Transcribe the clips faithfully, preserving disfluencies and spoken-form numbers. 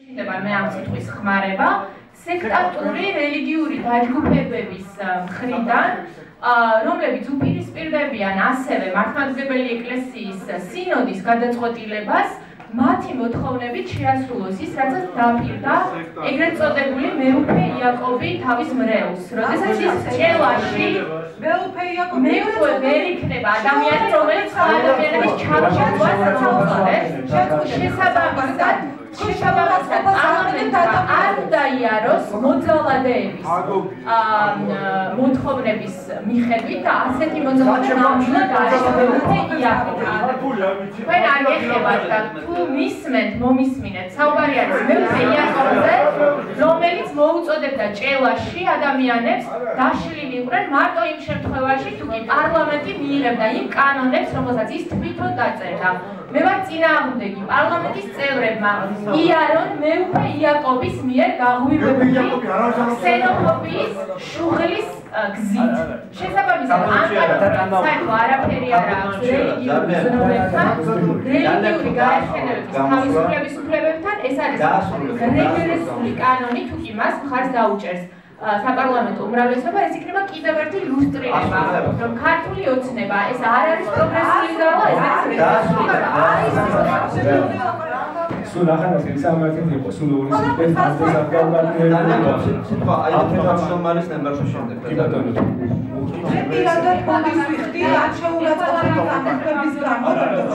მე ამ სიტყვის ხმარება სექტატური რელიგიური დაჯგუფებების მხრიდან, რომლებიც უპირისპირდებიან ასევე მართლმადიდებელი ეკლესიის სინოდის გადაწყვეტილებას, მათი მოთხოვნებით შეასრულოს ის, რაცაც დაპირდა ეგრეთ წოდებული მეუფე იაკობი თავის მრევლს. როდესაც ის ჭელაში მეუფე იაკობი მეუფე ვერ იქნება ადამიანი, რომელიც ადამიანების ჩამოშევას მოუწოდებს, შესაბამისად შესაბამისად პარლამენტმა არ დაიაროს მოძალადეების მოთხოვნების მიხედვით და ასეთი მოძალადეები დააშორებინათ იაკობი. თქვენ არ გეხებათ და თუ მისმენთ, მომისმინეთ, საუბარი არის მეუფე იაკობზე, რომელიც მოუწოდებდა ჭელაში ადამიანებს დაშლილი იყვნენ მარტო იმ შემთხვევაში, თუ კი პარლამენტი მიიღებდა იმ კანონებს, რომელსაც ის თვითონ დაწერდა. მე ვარ წინააღმდეგი პარლამენტის წევრებმა იარონ მეუფე იაკობის მიერ გაღვივებული ქსენოფობიის შუღლის გზით. შესაბამისად, ამ კანონთან საერთო არაფერი არ აქვს რელიგიური ზნოებთან, რელიგიური გაერთიანებების თავისუფლების უფლებებთან, ეს არის რეგრესული კანონი, თუ კი მას მხარს დაუჭერს საპარლამენტო უმრავლესობა, ეს იქნება კიდევ ერთი ლუსტრირება, რომ ქართული ოცნება ეს არ არის პროგრესული ძალა, ეს არის რეგრესული ძალა. სულ ახალად ისამართით იყო, სულ ორი სიტყვით ამბობს აღგავგავდა. სიტყვა აი ამ შრომალის ნებარში შემდეგ. კი ბატონო. მე პირადად მომის ვიხდი ამ შეურაცხყოფელი განყოფილების გამო,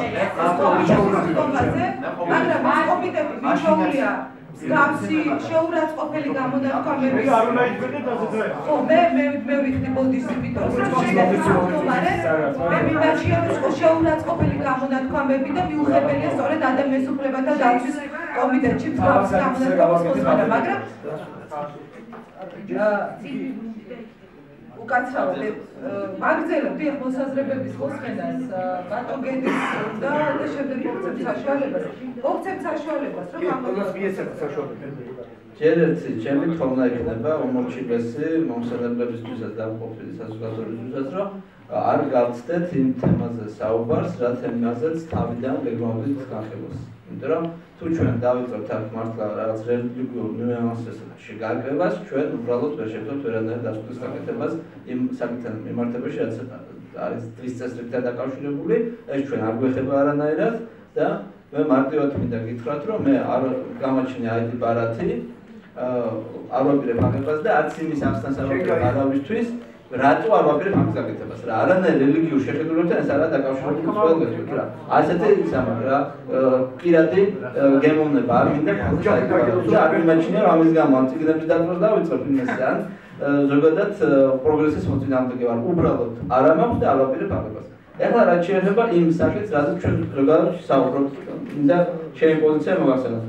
მაგრამ ეს კომიტეტი მიშოულია მსგავსი შეურაცხყოფელი გამონათქვამების ხო, მე მე მე ვიხდი ბოდისიპიტორს მე მინაშიავის შეურაცხყოფელი გამონათქვამები და მიუღებელია სწორედ ადამიანის უფლებათა დაცვის კომიტეტში მსგავსი გამონათქვამების მოსმენა, მაგრამ უკაცრავად მაგზელებ დიახ მოსაზრებების მოსმენას ბატონგეთის და და შემდეგ მოგცემთ საშუალებას მოგცემთ საშუალებას რომ ამას მიეცემთ საშუალებას ჯერ ერთი ჩემი თხოვნა იქნება უმორჩილესი მომსახურებისთვისაც და ყოფილი საზოგადოებისთვისაც რომ არ გავცდეთ იმ თემაზე საუბარს, რა თემაზეც თავიდან გეგმავდით განხილვას. იმიტომ რომ თუ ჩვენ დავიწყებთ აქ მართლა რაღაც რელიგიურ ნიუანსებში გარკვევას, ჩვენ უბრალოდ ვერ შევხვდებით ვერანაირ დასკვნის გაკეთებას იმ საკითხთან მიმართებაში, რაც არის დღის წესრიგთან დაკავშირებული, ეს ჩვენ არ გვეხება არანაირად და მე მარტივად მინდა გითხრათ, რომ მე არ გამაჩნია აიდი ბარათი, არ ვაპირებ აღებას და არც იმის ახსნას არ ვაპირებ არავისთვის, რატო არ ვაპირებ ამის გაკეთებას რა არანაირ რელიგიურ შეხედულებთან ეს არა დაკავშირებული ყველგან რა ასეთი ისამა რა პირადი გემოვნება არ მინდა და არ მიმაჩნია რომ ამის გამო ამ წიგნების დაწვრას დავიწყებ იმასთან ზოგადად პროგრესის მოწინააღმდეგე ვარ უბრალოდ არა მაქვს და არ ვაპირებ აღებას ეხლა რაც შეეხება იმ საკითხს რაზეც ჩვენ ზოგადად საუბრობთ და ჩემი პოზიცია მოგახსენოთ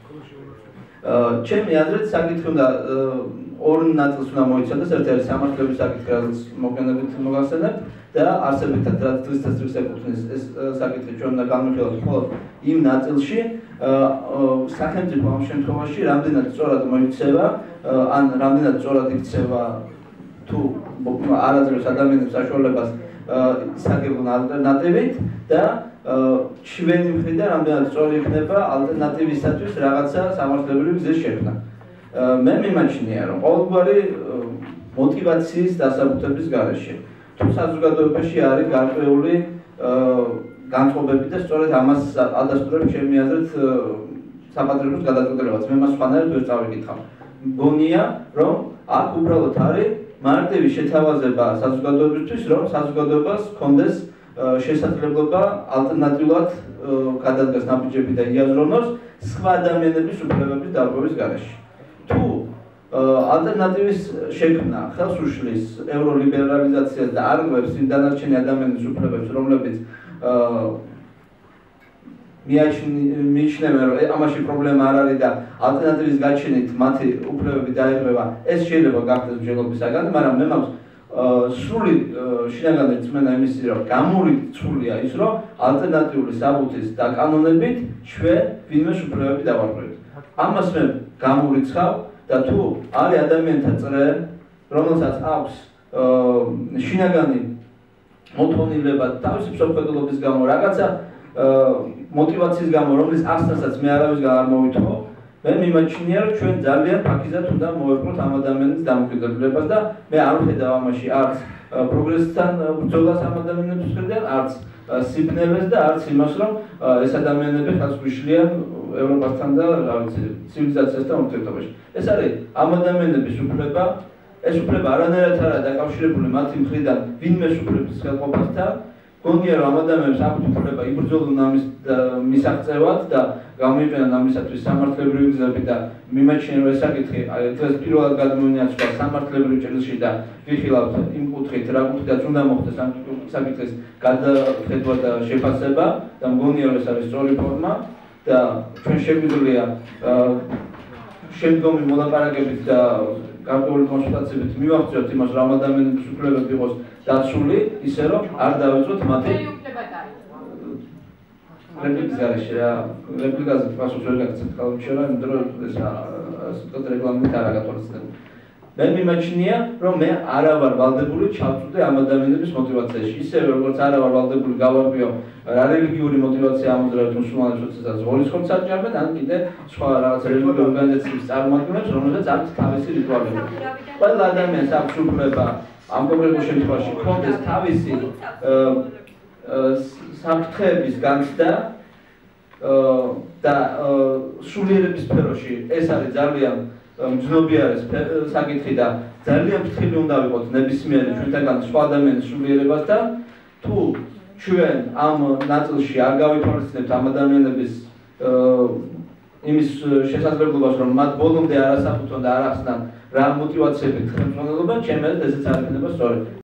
ჩემი აზრით საკითხი უნდა ორ ნაწილს უნდა მოიცადოს, ერთი არის სამართლების საკითხი, რაც მოგვიანებით მოგახსენებთ და არსებითად რაც დღის წესრიგს ეკუთვნის ეს საკითხი ჩვენ უნდა განვიხილოთ მხოლოდ იმ ნაწილში სახელმწიფო ამ შემთხვევაში რამდენად სწორად მოიქცევა ან რამდენად სწორად იქცევა თუ არაძლევს ადამიანებს საშუალებას ისარგებლონ ალტერნატივით და ჩვენი მხრიდან რამდენად სწორი იქნება ალტერნატივისათვის რაღაცა სამართლებრივი გზის შექმნა. მე მიმაჩნია რომ ყოველგვარი მოტივაციის დასაბუთების გარეშე თუ საზოგადოებაში არის გარკვეული განწყობები და სწორედ ამას ადასტურებს ჩემი აზრით საპატრიოტოს გადაწყვეტილებაც მე მას სხვანაირად ვერ წავიკითხავ მგონია რომ აქ უბრალოდ არის მარტივი შეთავაზება საზოგადოებისთვის რომ საზოგადოებას ჰქონდეს შესაძლებლობა ალტერნატიულად გადადგას ნაბიჯები და იაზრონოს სხვა ადამიანების უფლებების დარღვევის გარეშე თუ ალტერნატივის შექმნა ხელს უშლის ევროლიბერალიზაციას და არღვევს იმ დანარჩენი ადამიანის უფლებებს, რომლებიც მიიჩნევენ, რომ ამაში პრობლემა არ არის და ალტერნატივის გაჩენით მათი უფლებები დაირღვევა, ეს შეიძლება გახდეს მსჯელობისაგან, მაგრამ მე მაქვს სრული შინაგანი რწმენა იმისი, რომ გამორიცხულია ის, რომ ალტერნატიული საბუთის დაკანონებით ჩვენ ვინმეს უფლებები დავარღვევთ. ამას მე გამორიცხავ და თუ არის ადამიანთა წრე, რომელსაც აქვს შინაგანი მოთხოვნილება თავისი მსოფლმხედველობის გამო, რაღაცა მოტივაციის გამო, რომლის ახსნასაც მე არავისგან არ მოვითხოვ, მე მიმაჩნია რომ ჩვენ ძალიან ფაქიზად უნდა მოვერყოთ ამ ადამიანის დამოკიდებულებას და მე არ ვხედავ ამაში არც პროგრესთან ბრძოლას ამ ადამიანების მხრიდან, არც სიბნელეს და არც იმას რომ ეს ადამიანები ხალხს გვიშლიან ევროპასთან და რა ვიცი ცივილიზაციასთან ურთიერთობაში. ეს არის ამ ადამიანების უფლება, ეს უფლება არანაირად არაა დაკავშირებული მათი მხრიდან ვინმეს უფლების ხელყოფასთან. გონია რომ ამ ადამიანებს აქვთ უფლება იბრძოლონ ამის მისაღწევად და გამოიყენონ ამისათვის სამართლებრივი გზები და მიმაჩნია რომ ეს საკითხი დღეს პირველად გადმოინაცვლა სამართლებრივ ჭრილში და ვიხილავთ იმ კუთხით რა კუთხითაც უნდა მოხდეს ამ საკითხის გადახედვა და შეფასება და მგონია რომ ეს არის სწორი ფორმა და ჩვენ შეგვიძლია შემდგომი მოლაპარაკებით და გარკვეული კონსულტაციებით მივახციოთ იმას რომ ამ ადამიანების უფლებები იყოს დაცული ისე რომ არ დავიწყოთ მათი რეპლიკის გარეშე რა რეპლიკაზე პასუხს ვერ გაგცემთ ხალხშორა იმიტომ რომ ეს ასეთ რეგლამენტი არ აგათვალისწინებ. მე მიმაჩნია რომ მე არა ვარ ვალდებული ჩავწვდე ამ ადამიანების мотиваციაში ისევე როგორც არა ვარ ვალდებული გავარკვიო რა რელიგიური мотиваცია ამოძრავეთ მუსულმანებს როდესაც ღორისხმს საჭიროებენ ან კიდე სხვა რაღაც რელიგიური ორგანიზაციების წარმოადგენლებს რომელსაც აქვს თავისი რიტუალები. ყველა ადამიანს აქვს უფლება ამ კონკრეტულ შემთხვევაში ქონდეს თავისი საფრთხეების განცდა და სულიერების სფეროში ეს არის ძალიან მძნობიარე საკითხი და ძალიან ფრთხილი უნდა ვიყოთ ნებისმიერი ჩვენთაგან სხვა ადამიანის სულიერებასთან თუ ჩვენ ამ ნაწილში არ გავითვალისწინებთ ამ ადამიანების იმის შესაძლებლობას რომ მათ ბოლომდე არ ასაფუთონ და არ ახსნან რა мотиваციებით ხელმძღვანელობა ჩემს ესეც არ იქნება სწორი.